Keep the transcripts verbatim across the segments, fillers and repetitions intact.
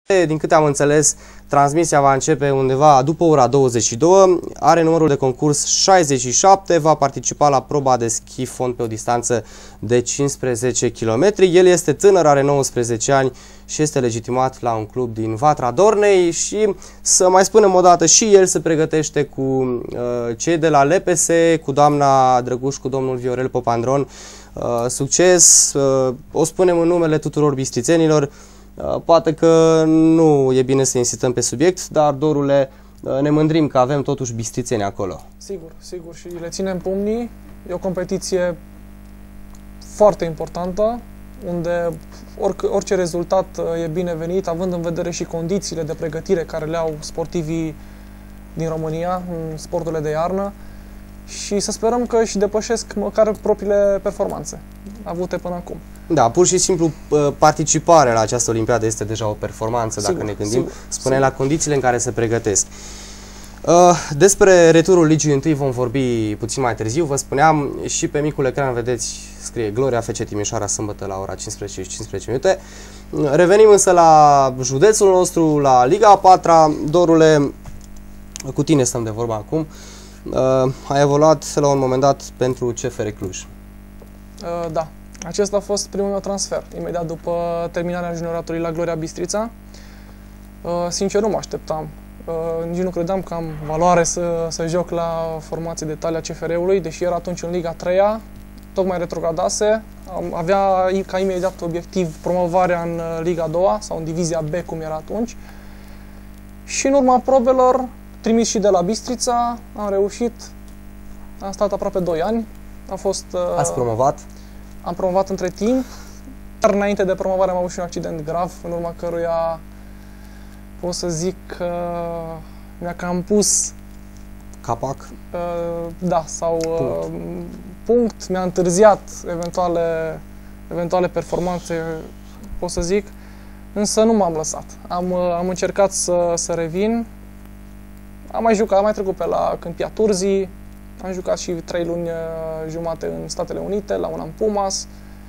Din câte am înțeles, transmisia va începe undeva după ora douăzeci și două, are numărul de concurs șaizeci și șapte, va participa la proba de schi fond pe o distanță de cincisprezece kilometri. El este tânăr, are nouăsprezece ani și este legitimat la un club din Vatra Dornei și, să mai spunem o dată, și el se pregătește cu uh, cei de la L P S, cu doamna Drăguș, cu domnul Viorel Popandron. Uh, succes, uh, o spunem în numele tuturor bistrițenilor. Poate că nu e bine să insistăm pe subiect, dar, Dorule, ne mândrim că avem totuși bistrițeni acolo. Sigur, sigur, și le ținem pumnii. E o competiție foarte importantă, unde orice, orice rezultat e binevenit, având în vedere și condițiile de pregătire care le au sportivii din România în sporturile de iarnă, și să sperăm că își depășesc măcar propriile performanțe avute până acum. Da, pur și simplu participarea la această olimpiadă este deja o performanță, sigur, dacă ne gândim. Sigur, spune sigur. La condițiile în care se pregătesc. Despre returul Ligii întâi vom vorbi puțin mai târziu. Vă spuneam, și pe micul ecran vedeți, scrie Gloria F C Timișoara, sâmbătă la ora cincisprezece și cincisprezece minute. Revenim însă la județul nostru, la Liga a patra. Dorule, cu tine stăm de vorba acum. Uh, a evoluat la un moment dat pentru C F R Cluj. Uh, da, acesta a fost primul meu transfer, imediat după terminarea junioratului la Gloria Bistrița. Uh, sincer, nu mă așteptam. Uh, nici nu credeam că am valoare să, să joc la formație de talia C F R-ului, deși era atunci în Liga a treia, tocmai retrogradase. Avea ca imediat obiectiv promovarea în Liga a doua sau în Divizia B, cum era atunci. Și în urma probelor, trimis și de la Bistrița, am reușit, am stat aproape doi ani, a fost... Ați promovat? Am promovat între timp, dar înainte de promovare am avut și un accident grav, în urma căruia pot să zic că mi-a cam pus... Capac? Uh, da, sau punct, uh, punct mi-a întârziat eventuale, eventuale performanțe, pot să zic, însă nu m-am lăsat. Am, am încercat să, să revin. Am mai jucat, am mai trecut pe la Câmpia Turzii, am jucat și trei luni jumate în Statele Unite, la un an Pumas.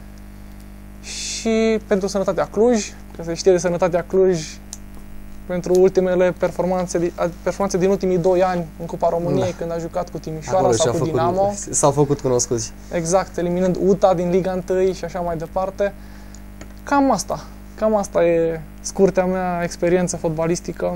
Și pentru Sănătatea Cluj, că se știe de Sănătatea Cluj, pentru ultimele performanțe, performanțe din ultimii doi ani în Cupa României, da, când a jucat cu Timișoara acolo sau cu făcut, Dinamo. S-au făcut cunoscuți. Exact, eliminând U T A din Liga unu și așa mai departe. Cam asta, cam asta e scurtea mea experiență fotbalistică.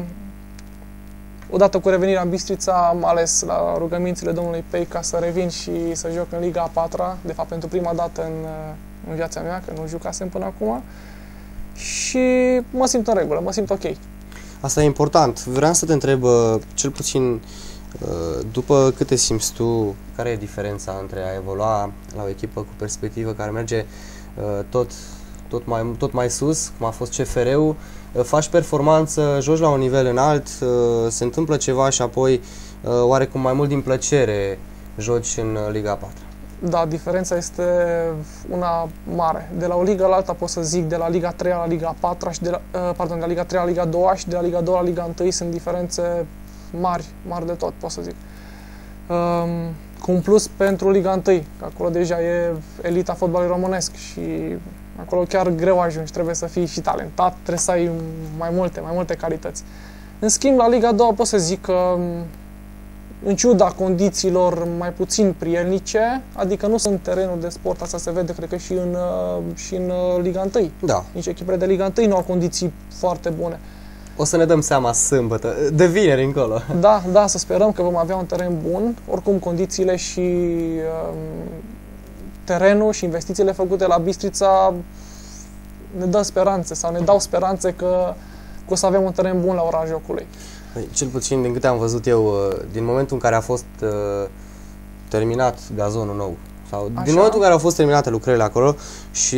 Odată cu revenirea în Bistrița am ales la rugămințile domnului Pei ca să revin și să joc în Liga a patra, de fapt pentru prima dată în, în viața mea, că nu jucasem până acum. Și mă simt în regulă, mă simt ok. Asta e important. Vreau să te întreb, cel puțin, după câte simți tu, care e diferența între a evolua la o echipă cu perspectivă care merge tot, tot, mai, tot mai sus, cum a fost C F R-ul, faci performanță, joci la un nivel înalt, se întâmplă ceva și apoi oarecum mai mult din plăcere joci în Liga a patra. Da, diferența este una mare. De la o ligă la alta pot să zic, de la Liga a treia la Liga a patra și de la, pardon, de la Liga a treia la Liga a doua și de la Liga a doua la Liga unu sunt diferențe mari, mari de tot, pot să zic. Um, cu un plus pentru Liga unu, că acolo deja e elita fotbalului românesc și acolo chiar greu ajungi, trebuie să fii și talentat, trebuie să ai mai multe, mai multe calități. În schimb, la Liga a doua pot să zic că, în ciuda condițiilor mai puțin prielnice, adică nu sunt terenul de sport, asta se vede, cred că și în, și în Liga unu. Da. Nici echipele de Liga unu nu au condiții foarte bune. O să ne dăm seama sâmbătă, de vineri încolo. Da, da, să sperăm că vom avea un teren bun. Oricum, condițiile și um, terenul și investițiile făcute la Bistrița ne dă speranțe sau ne dau speranțe că, că o să avem un teren bun la ora jocului. Cel puțin din câte am văzut eu, din momentul în care a fost uh, terminat gazonul nou, sau Așa? din momentul în care au fost terminate lucrările acolo și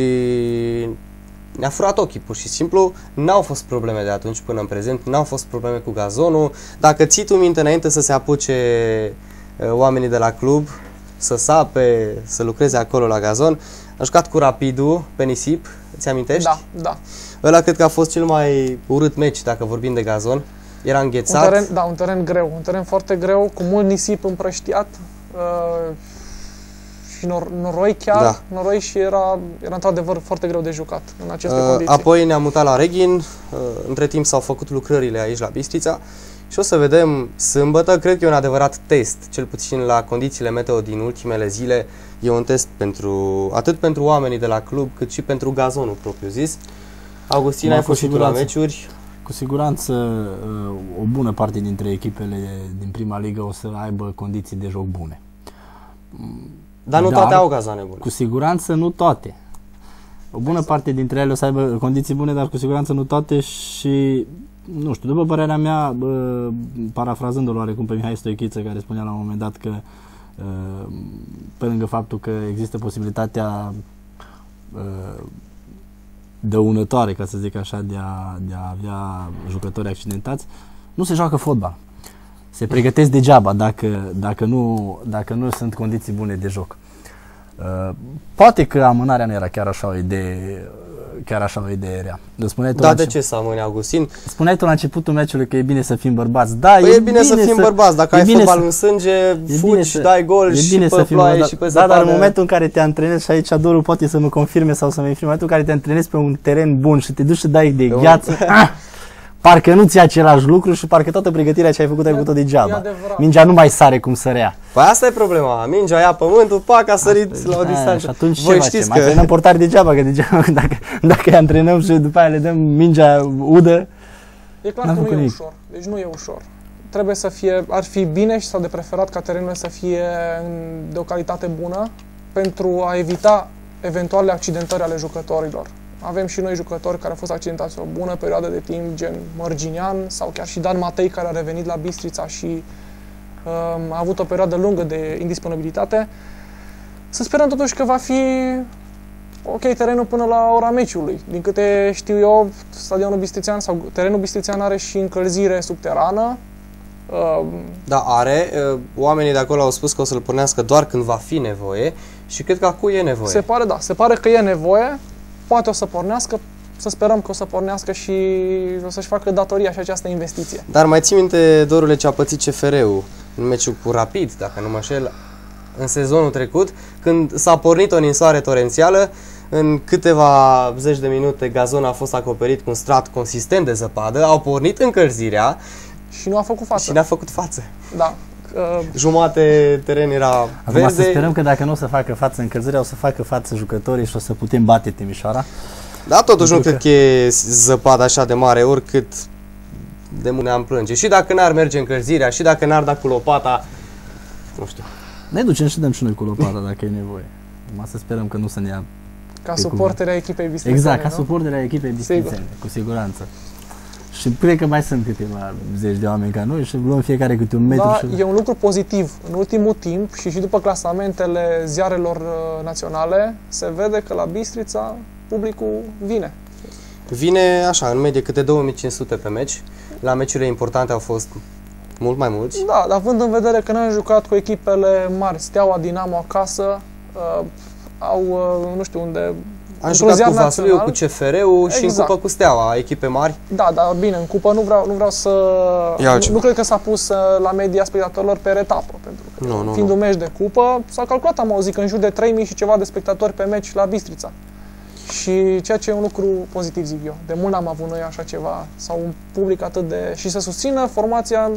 ne-a furat ochii, pur și simplu, n-au fost probleme de atunci până în prezent, n-au fost probleme cu gazonul. Dacă ții tu minte, înainte să se apuce uh, oamenii de la club, să sape, să lucreze acolo la gazon, am jucat cu Rapidul pe nisip, îți amintești? Da, da. Ăla cred că a fost cel mai urât meci, dacă vorbim de gazon. Era înghețat. Un teren, da, un teren greu, un teren foarte greu, cu mult nisip împrăștiat uh, și nor noroi chiar, da. noroi și era, era într-adevăr foarte greu de jucat în aceste uh, condiții. Apoi ne-am mutat la Reghin, uh, între timp s-au făcut lucrările aici la Bistrița și o să vedem sâmbătă, cred că e un adevărat test, cel puțin la condițiile meteo din ultimele zile, e un test pentru, atât pentru oamenii de la club, cât și pentru gazonul propriu zis. Augustin, ai fost și tu la meciuri? Cu siguranță o bună parte dintre echipele din prima ligă o să aibă condiții de joc bune. Dar nu Dar, toate au gazoane bune. Cu siguranță nu toate. O bună exact. parte dintre ele o să aibă condiții bune, dar cu siguranță nu toate și, nu știu, după părerea mea, parafrazându-l oarecum pe Mihai Stoichiță, care spunea la un moment dat că, pe lângă faptul că există posibilitatea dăunătoare, ca să zic așa, de a, de a avea jucători accidentați, nu se joacă fotbal. Se pregătesc degeaba dacă, dacă, nu, dacă nu sunt condiții bune de joc. Uh, poate că amânarea nu era chiar așa o idee, chiar așa o idee rea. Spuneai tu da, de ce să amâne, Augustin? Spuneai tu la începutul meciului că e bine să fim bărbați. Da, păi e, e bine, bine să fim să, bărbați. Dacă ai fotbal să, în sânge, fugi, să, dai gol și pe ploaie și pe zăpadă. Da, dar în momentul în care te antrenezi, și aici Doru poate să mă confirme sau să mă infirme, în momentul în care te antrenezi pe un teren bun și te duci să dai de gheață, ah, parcă nu-ți același lucru și parcă toată pregătirea ce ai făcut, ai făcut-o degeaba. Mingea nu mai sare cum sărea. Păi asta e problema. Mingea ia pământul, pac, a sărit la o distanță. Și atunci voi ce facem? Că... Antrenăm portari degeaba, că degeaba, dacă, dacă îi antrenăm și după aia le dăm mingea udă. E clar că nu e nimic. ușor. Deci nu e ușor. Trebuie să fie, ar fi bine și sau de preferat ca terenurile să fie de o calitate bună pentru a evita eventuale accidentări ale jucătorilor. Avem și noi jucători care au fost accidentați o bună perioadă de timp, gen Mărginian sau chiar și Dan Matei, care a revenit la Bistrița și um, a avut o perioadă lungă de indisponibilitate. Să sperăm totuși că va fi ok terenul până la ora meciului. Din câte știu eu, stadionul Bistrițean sau terenul Bistrițean are și încălzire subterană. Um, da, are. Oamenii de acolo au spus că o să-l pornească doar când va fi nevoie și cred că acum e nevoie. Se pare, da, se pare că e nevoie. Poate o să pornească, să sperăm că o să pornească și o să-și facă datoria și această investiție. Dar mai ții minte, Dorule, ce a pățit C F R-ul în meciul cu Rapid, dacă nu mă înșel, în sezonul trecut, când s-a pornit o ninsoare torențială, în câteva zeci de minute gazonul a fost acoperit cu un strat consistent de zăpadă, au pornit încălzirea și nu a făcut față. Și n-a făcut față. Da. Uh, Jumate teren era Acum verde. să sperăm că dacă nu o să facă față încălzirea, o să facă față jucătorii și o să putem bate Timișoara. Da, totuși nu cred că e zăpadă așa de mare, oricât de mult ne-am plânge. Și dacă n-ar merge încălzirea, și dacă n-ar da cu lopata, nu știu. Ne ducem și dăm și noi cu lopata dacă e nevoie. Numai să sperăm că nu să ne ia... Ca suporterea echipei Bistrițene. Exact, ca suporterea echipei Bistrițene, cu siguranță. Și cred că mai sunt câteva zeci de oameni ca noi și luăm fiecare câte un metru. Da, și... e un lucru pozitiv. În ultimul timp și și după clasamentele ziarelor uh, naționale, se vede că la Bistrița publicul vine. Vine așa, în medie câte două mii cinci sute pe meci. La meciurile importante au fost mult mai mulți. Da, dar având în vedere că n-am jucat cu echipele mari, Steaua, Dinamo acasă, uh, au, uh, nu știu unde... Am jucat cu Vaslui, cu C F R-ul exact. Și în cupă cu Steaua, echipe mari. Da, dar bine, în cupă nu vreau, nu vreau să... Nu, nu cred că s-a pus la media spectatorilor per etapă. Pentru că nu, nu, fiind nu. un meci de cupă, s-a calculat, am auzit, că în jur de trei mii și ceva de spectatori pe meci la Bistrița. Și ceea ce e un lucru pozitiv, zic eu. De mult n-am avut noi așa ceva, sau un public atât de... Și să susțină formația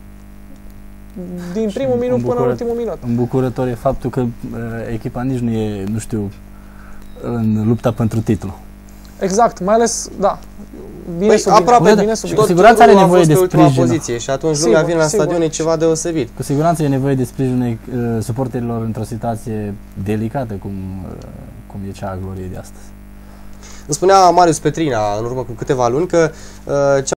din primul și minut până în ultimul minut. Îmbucurător e faptul că uh, echipa nici nu e, nu știu, în lupta pentru titlu. Exact, mai ales, da, bine păi, subliniat. aproape bine subliniat. Cu siguranță are nevoie de sprijin. Poziție și atunci sigur, lumea vine la sigur. Stadion, e ceva deosebit. Cu siguranță e nevoie de sprijinul uh, suporterilor într-o situație delicată, cum, uh, cum e cea a Gloriei de astăzi. Îmi spunea Marius Petrina în urmă cu câteva luni că uh,